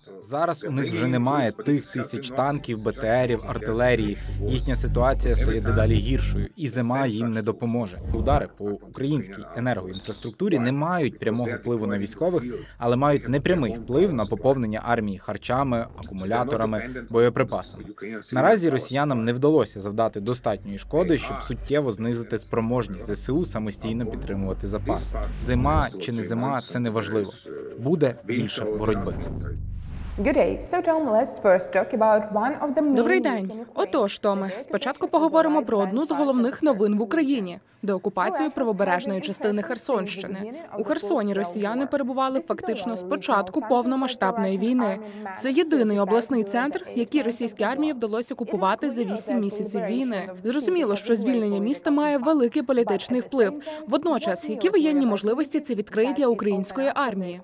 Зараз у них вже немає тих тисяч танків, БТРів, артилерії. Їхня ситуація стає дедалі гіршою, і зима їм не допоможе. Удари по українській енергоінфраструктурі не мають прямого впливу на військових, але мають непрямий вплив на поповнення армії харчами, акумуляторами, боєприпасами. Наразі росіянам не вдалося завдати достатньої шкоди, щоб суттєво знизити спроможність ЗСУ самостійно підтримувати запаси. Зима чи не зима – це не важливо. Буде більше боротьби. Добрий день. Отож, Томе, спочатку поговоримо про одну з головних новин в Україні – деокупацію правобережної частини Херсонщини. У Херсоні росіяни перебували фактично з початку повномасштабної війни. Це єдиний обласний центр, який російській армії вдалося окупувати за 8 місяців війни. Зрозуміло, що звільнення міста має великий політичний вплив. Водночас, які воєнні можливості це відкриє для української армії?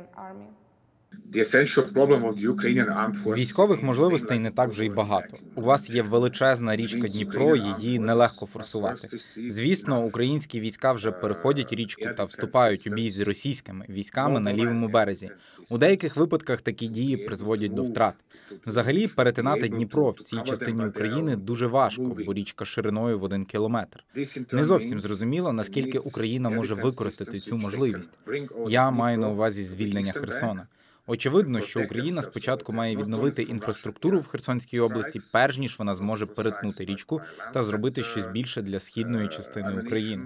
Військових можливостей не так вже й багато. У вас є величезна річка Дніпро, її нелегко форсувати. Звісно, українські війська вже переходять річку та вступають у бій з російськими військами на лівому березі. У деяких випадках такі дії призводять до втрат. Взагалі, перетинати Дніпро в цій частині України дуже важко, бо річка шириною в 1 кілометр. Не зовсім зрозуміло, наскільки Україна може використати цю можливість. Я маю на увазі звільнення Херсона. Очевидно, що Україна спочатку має відновити інфраструктуру в Херсонській області, перш ніж вона зможе перетнути річку та зробити щось більше для східної частини України.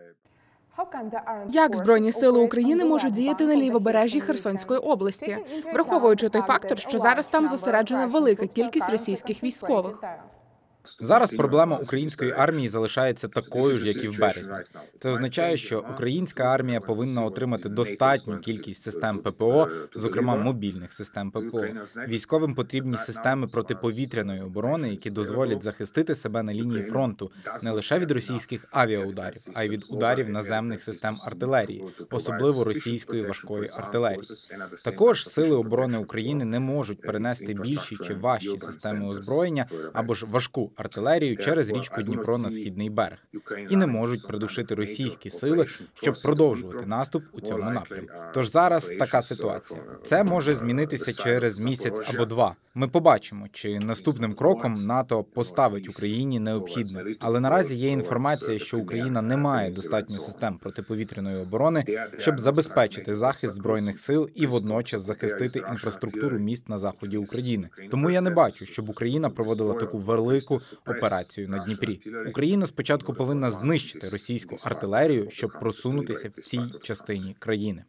Як Збройні сили України можуть діяти на лівобережжі Херсонської області, враховуючи той фактор, що зараз там зосереджена велика кількість російських військових? Зараз проблема української армії залишається такою ж, як і в березні. Це означає, що українська армія повинна отримати достатню кількість систем ППО, зокрема мобільних систем ППО. Військовим потрібні системи протиповітряної оборони, які дозволять захистити себе на лінії фронту не лише від російських авіаударів, а й від ударів наземних систем артилерії, особливо російської важкої артилерії. Також сили оборони України не можуть перенести більші чи важчі системи озброєння або ж важку артилерію через річку Дніпро на східний берег і не можуть придушити російські сили, щоб продовжувати наступ у цьому напрямку. Тож зараз така ситуація. Це може змінитися через місяць або два. Ми побачимо, чи наступним кроком НАТО поставить Україні необхідне. Але наразі є інформація, що Україна не має достатньо систем протиповітряної оборони, щоб забезпечити захист збройних сил і водночас захистити інфраструктуру міст на заході України. Тому я не бачу, щоб Україна проводила таку велику операцію на Дніпрі. Україна спочатку повинна знищити російську артилерію, щоб просунутися в цій частині країни.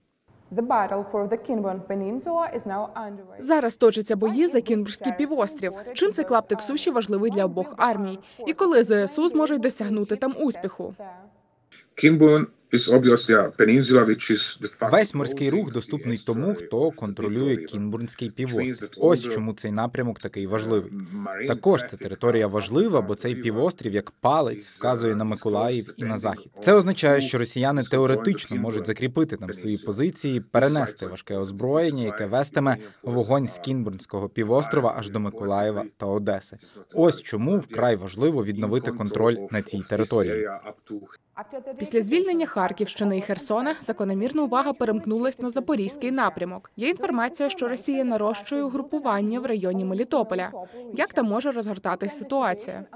Зараз точаться бої за Кінбурзький півострів. Чим цей клаптик суші важливий для обох армій? І коли ЗСУ зможуть досягнути там успіху? Весь морський рух доступний тому, хто контролює Кінбурнський півострів. Ось чому цей напрямок такий важливий. Також ця територія важлива, бо цей півострів як палець вказує на Миколаїв і на захід. Це означає, що росіяни теоретично можуть закріпити там свої позиції, перенести важке озброєння, яке вестиме вогонь з Кінбурнського півострова аж до Миколаєва та Одеси. Ось чому вкрай важливо відновити контроль на цій території. Після звільнення Харківщини і Херсона закономірна увага перемкнулась на Запорізький напрямок. Є інформація, що Росія нарощує угрупування в районі Мелітополя. Як там може розгортатись ситуація?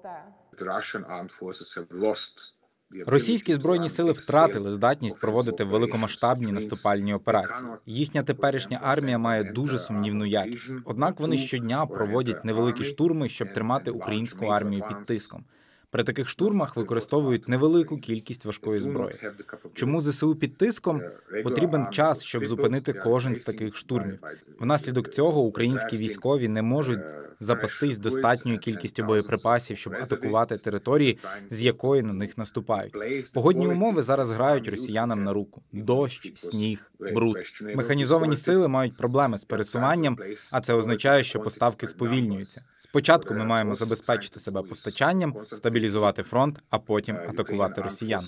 Російські збройні сили втратили здатність проводити великомасштабні наступальні операції. Їхня теперішня армія має дуже сумнівну якість. Однак вони щодня проводять невеликі штурми, щоб тримати українську армію під тиском. При таких штурмах використовують невелику кількість важкої зброї. Чому ЗСУ під тиском? Потрібен час, щоб зупинити кожен з таких штурмів. Внаслідок цього українські військові не можуть запастись достатньою кількістю боєприпасів, щоб атакувати території, з якої на них наступають. Погодні умови зараз грають росіянам на руку. Дощ, сніг, бруд. Механізовані сили мають проблеми з пересуванням, а це означає, що поставки сповільнюються. Спочатку ми маємо забезпечити себе постачанням, стабілізувати фронт, а потім атакувати росіян.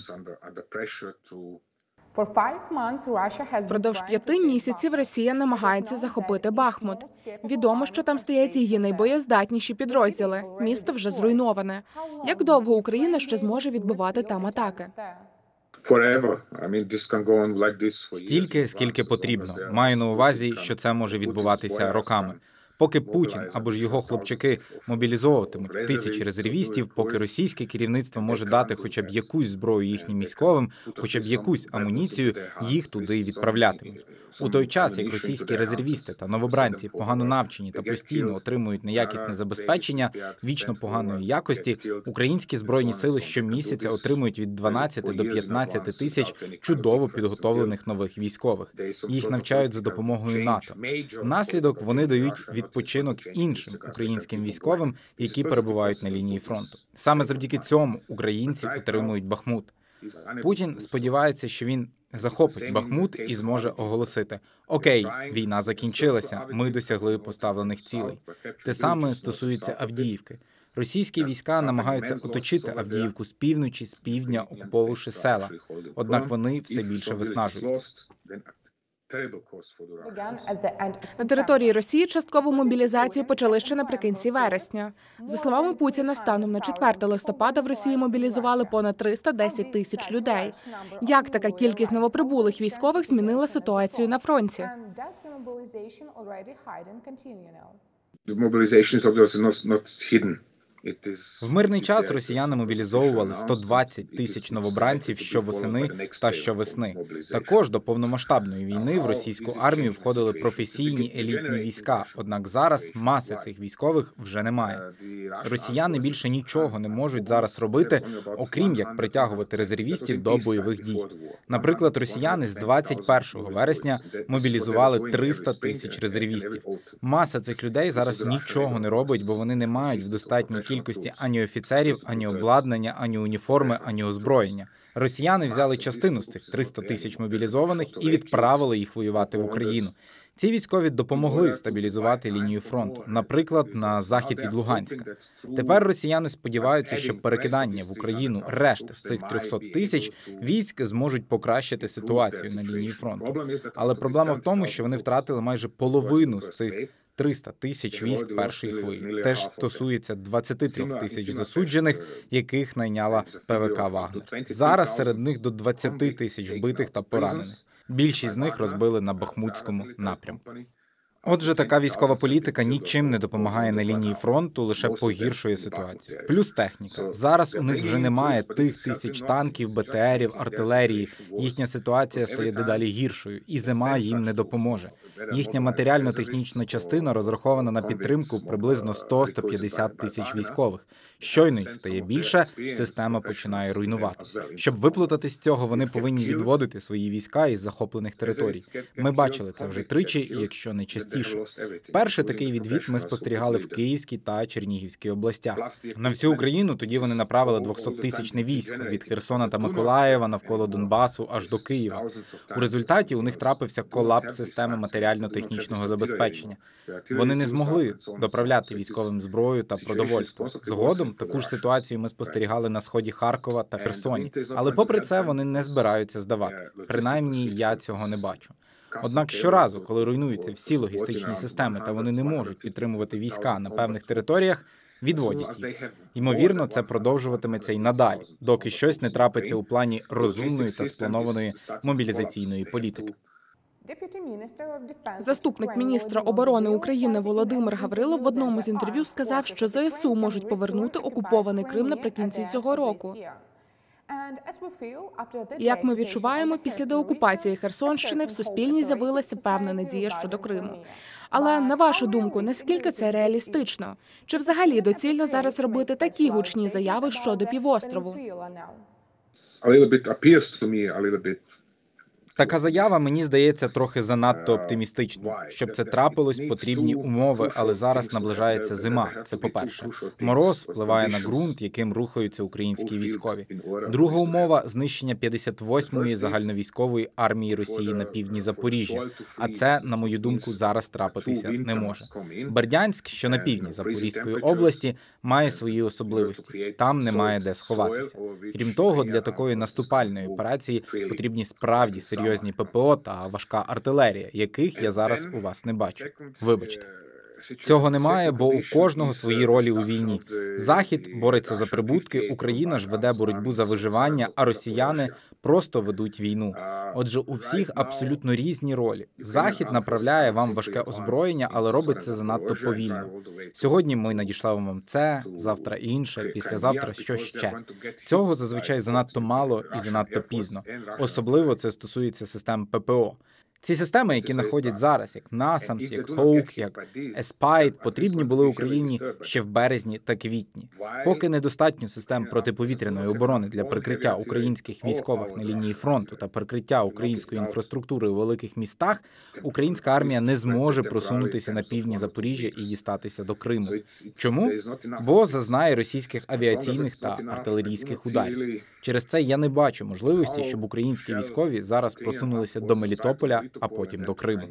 Впродовж 5 місяців Росія намагається захопити Бахмут. Відомо, що там стоять її найбоєздатніші підрозділи. Місто вже зруйноване. Як довго Україна ще зможе відбивати там атаки? Стільки, скільки потрібно. Маю на увазі, що це може відбуватися роками. Поки Путін або ж його хлопчаки мобілізовуватимуть тисячі резервістів, поки російське керівництво може дати хоча б якусь зброю їхнім військовим, хоча б якусь амуніцію, їх туди й відправлятимуть. У той час, як російські резервісти та новобранці погано навчені та постійно отримують неякісне забезпечення вічно поганої якості, українські збройні сили щомісяця отримують від 12 до 15 тисяч чудово підготовлених нових військових. Їх навчають за допомогою НАТО. Внаслідок вони дають відпочинок іншим українським військовим, які перебувають на лінії фронту. Саме завдяки цьому українці отримують Бахмут. Путін сподівається, що він захопить Бахмут і зможе оголосити: «Окей, війна закінчилася, ми досягли поставлених цілей». Те саме стосується Авдіївки. Російські війська намагаються оточити Авдіївку з півночі, з півдня, окуповувавши села. Однак вони все більше виснажуються. На території Росії часткову мобілізацію почали ще наприкінці вересня. За словами Путіна, станом на 4 листопада в Росії мобілізували понад 310 тисяч людей. Як така кількість новоприбулих військових змінила ситуацію на фронті? В мирний час росіяни мобілізовували 120 тисяч новобранців щовосени та щовесни. Також до повномасштабної війни в російську армію входили професійні елітні війська, однак зараз маси цих військових вже немає. Росіяни більше нічого не можуть зараз робити, окрім як притягувати резервістів до бойових дій. Наприклад, росіяни з 21 вересня мобілізували 300 тисяч резервістів. Маса цих людей зараз нічого не робить, бо вони не мають в достатній кількості ані офіцерів, ані обладнання, ані уніформи, ані озброєння. Росіяни взяли частину з цих 300 тисяч мобілізованих і відправили їх воювати в Україну. Ці військові допомогли стабілізувати лінію фронту, наприклад, на захід від Луганська. Тепер росіяни сподіваються, що перекидання в Україну решти з цих 300 тисяч військ зможуть покращити ситуацію на лінії фронту. Але проблема в тому, що вони втратили майже половину з цих 300 тисяч військ першої хвилі. Теж стосується 23 тисяч засуджених, яких найняла ПВК «Вагнер». Зараз серед них до 20 тисяч вбитих та поранених. Більшість з них розбили на Бахмутському напрямку. Отже, така військова політика нічим не допомагає на лінії фронту, лише погіршує ситуацію. Плюс техніка. Зараз у них вже немає тих тисяч танків, БТРів, артилерії. Їхня ситуація стає дедалі гіршою, і зима їм не допоможе. Їхня матеріально-технічна частина розрахована на підтримку приблизно 100-150 тисяч військових. Щойно їх стає більше, система починає руйнуватися. Щоб виплутатись з цього, вони повинні відводити свої війська із захоплених територій. Ми бачили це вже тричі, якщо не частіше. Перший такий відвід ми спостерігали в Київській та Чернігівській областях. На всю Україну тоді вони направили 200-тисячне військо від Херсона та Миколаєва навколо Донбасу аж до Києва. У результаті у них трапився колапс системи матеріально-технічного забезпечення. Вони не змогли доправляти військовим зброю та продовольство. Згодом таку ж ситуацію ми спостерігали на сході Харкова та Херсоні. Але попри це вони не збираються здаватися. Принаймні, я цього не бачу. Однак щоразу, коли руйнуються всі логістичні системи та вони не можуть підтримувати війська на певних територіях, відводять їх. Ймовірно, це продовжуватиметься й надалі, доки щось не трапиться у плані розумної та спланованої мобілізаційної політики. Заступник міністра оборони України Володимир Гаврилов в одному з інтерв'ю сказав, що ЗСУ можуть повернути окупований Крим наприкінці цього року. Як ми відчуваємо, після деокупації Херсонщини в суспільній з'явилася певна надія щодо Криму. Але, на вашу думку, наскільки це реалістично? Чи взагалі доцільно зараз робити такі гучні заяви щодо півострову? Така заява, мені здається, трохи занадто оптимістичною. Щоб це трапилось, потрібні умови, але зараз наближається зима, це по-перше. Мороз впливає на ґрунт, яким рухаються українські військові. Друга умова – знищення 58-ї загальновійськової армії Росії на півдні Запоріжжя. А це, на мою думку, зараз трапитися не може. Бердянськ, що на півдні Запорізької області, має свої особливості. Там немає де сховатися. Крім того, для такої наступальної операції потрібні справді серйозні ППО та важка артилерія, яких я зараз у вас не бачу. Вибачте. Цього немає, бо у кожного свої ролі у війні. Захід бореться за прибутки, Україна ж веде боротьбу за виживання, а росіяни просто ведуть війну. Отже, у всіх абсолютно різні ролі. Захід направляє вам важке озброєння, але робить це занадто повільно. Сьогодні ми надішлемо вам це, завтра інше, післязавтра що ще. Цього зазвичай занадто мало і занадто пізно. Особливо це стосується систем ППО. Ці системи, які находять зараз, як NASAMS, як HAWK, як ESPIDE, потрібні були Україні ще в березні та квітні. Поки недостатньо систем протиповітряної оборони для прикриття українських військових на лінії фронту та прикриття української інфраструктури у великих містах, українська армія не зможе просунутися на півдні Запоріжжя і дістатися до Криму. Чому? Бо зазнає російських авіаційних та артилерійських ударів. Через це я не бачу можливості, щоб українські військові зараз просунулися до Мелітополя, а потім до Криму.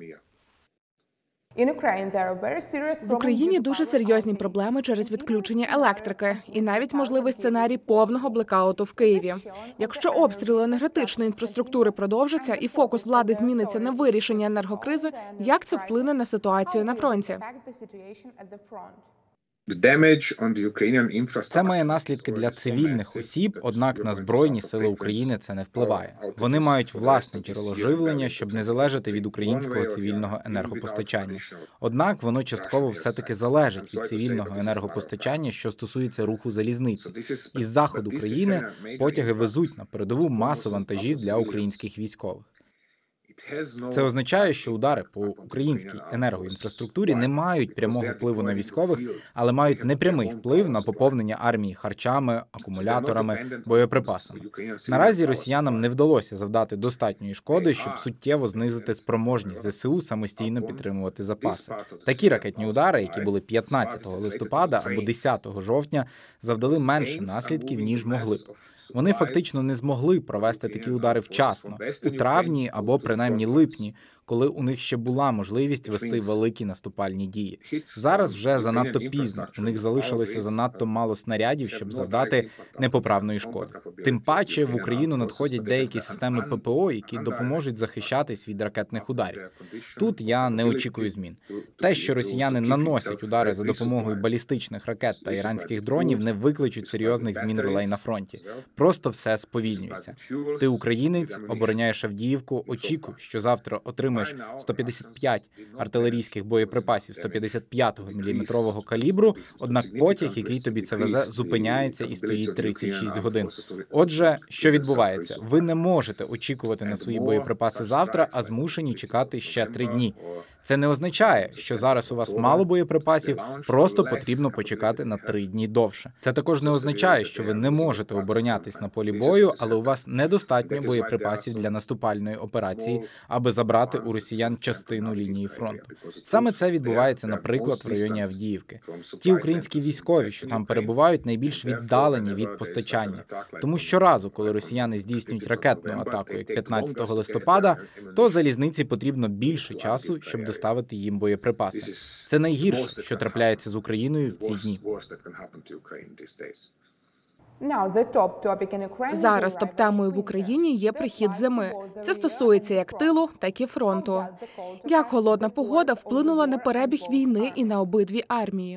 В Україні дуже серйозні проблеми через відключення електрики і навіть можливий сценарій повного блекауту в Києві. Якщо обстріли енергетичної інфраструктури продовжаться і фокус влади зміниться на вирішення енергокризи, як це вплине на ситуацію на фронті? Це має наслідки для цивільних осіб, однак на Збройні сили України це не впливає. Вони мають власне джерело живлення, щоб не залежати від українського цивільного енергопостачання. Однак воно частково все-таки залежить від цивільного енергопостачання, що стосується руху залізниці. Із заходу країни потяги везуть на передову масу вантажів для українських військових. Це означає, що удари по українській енергоінфраструктурі не мають прямого впливу на військових, але мають непрямий вплив на поповнення армії харчами, акумуляторами, боєприпасами. Наразі росіянам не вдалося завдати достатньої шкоди, щоб суттєво знизити спроможність ЗСУ самостійно підтримувати запаси. Такі ракетні удари, які були 15 листопада або 10 жовтня, завдали менше наслідків, ніж могли б. Вони фактично не змогли провести такі удари вчасно, у травні або принаймні липні, коли у них ще була можливість вести великі наступальні дії. Зараз вже занадто пізно, у них залишилося занадто мало снарядів, щоб завдати непоправної шкоди. Тим паче в Україну надходять деякі системи ППО, які допоможуть захищатись від ракетних ударів. Тут я не очікую змін. Те, що росіяни наносять удари за допомогою балістичних ракет та іранських дронів, не викличуть серйозних змін ролей на фронті. Просто все сповільнюється. Ти українець, обороняєш Авдіївку, очікуй, що завтра отримаєш 155 артилерійських боєприпасів 155 мм калібру, однак потяг, який тобі це везе, зупиняється і стоїть 36 годин. Отже, що відбувається? Ви не можете очікувати на свої боєприпаси завтра, а змушені чекати ще 3 дні. Це не означає, що зараз у вас мало боєприпасів, просто потрібно почекати на 3 дні довше. Це також не означає, що ви не можете оборонятись на полі бою, але у вас недостатньо боєприпасів для наступальної операції, аби забрати у росіян частину лінії фронту. Саме це відбувається, наприклад, в районі Авдіївки. Ті українські військові, що там перебувають, найбільш віддалені від постачання. Тому щоразу, коли росіяни здійснюють ракетну атаку, як 15 листопада, то залізниці потрібно більше часу, щоб доставити їм боєприпаси. Це найгірше, що трапляється з Україною в ці дні. Зараз топ-темою в Україні є прихід зими. Це стосується як тилу, так і фронту. Як холодна погода вплинула на перебіг війни і на обидві армії?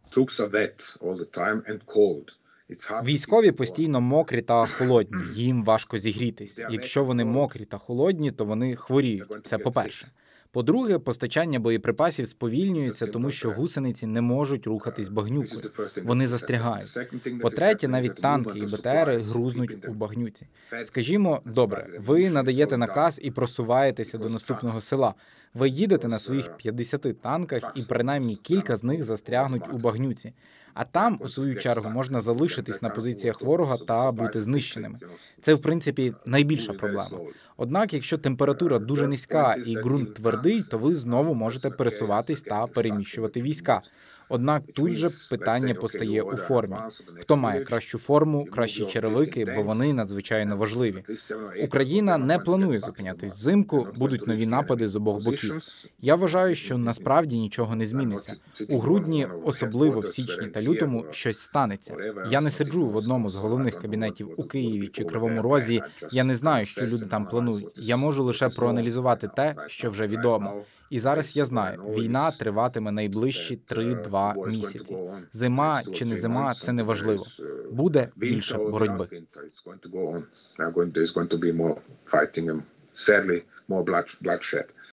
Військові постійно мокрі та холодні, їм важко зігрітись. Якщо вони мокрі та холодні, то вони хворіють. Це по-перше. По-друге, постачання боєприпасів сповільнюється, тому що гусениці не можуть рухатись багнюкою. Вони застрягають. По-третє, навіть танки і БТРи грузнуть у багнюці. Скажімо, добре, ви надаєте наказ і просуваєтеся до наступного села. Ви їдете на своїх 50 танках, і принаймні кілька з них застрягнуть у багнюці. А там, у свою чергу, можна залишитись на позиціях ворога та бути знищеними. Це, в принципі, найбільша проблема. Однак, якщо температура дуже низька і ґрунт твердий, то ви знову можете пересуватись та переміщувати війська. Однак тут же питання постає у формі. Хто має кращу форму, кращі черевики, бо вони надзвичайно важливі. Україна не планує зупинятись взимку, будуть нові напади з обох боків. Я вважаю, що насправді нічого не зміниться. У грудні, особливо в січні та лютому, щось станеться. Я не сиджу в одному з головних кабінетів у Києві чи Кривому Розі, я не знаю, що люди там планують. Я можу лише проаналізувати те, що вже відомо. І зараз я знаю, війна триватиме найближчі 3-2 місяці. Зима чи не зима – це не важливо. Буде більше боротьби. There's going to be more fighting and sadly more bloodshed.